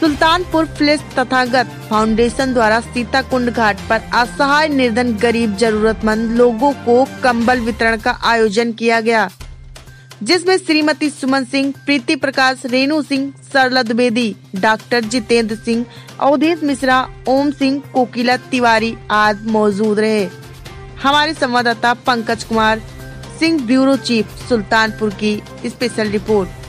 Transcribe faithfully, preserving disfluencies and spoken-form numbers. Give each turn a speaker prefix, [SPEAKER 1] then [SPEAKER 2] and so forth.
[SPEAKER 1] Sultanpur flesh Tathagata foundation द्वारा सीताकुंड घाट पर असहाय निर्धन गरीब जरूरतमंद लोगों को कंबल वितरण का आयोजन किया गया, जिसमें श्रीमती सुमन सिंह, प्रीति प्रकाश, रेणु सिंह, सरला द्विवेदी, डॉक्टर जितेंद्र सिंह, अवधेश मिश्रा, ओम सिंह, कोकिला तिवारी आदि मौजूद रहे। हमारे संवाददाता पंकज कुमार सिंह, ब्यूरो चीफ, सुल्तानपुर की स्पेशल रिपोर्ट।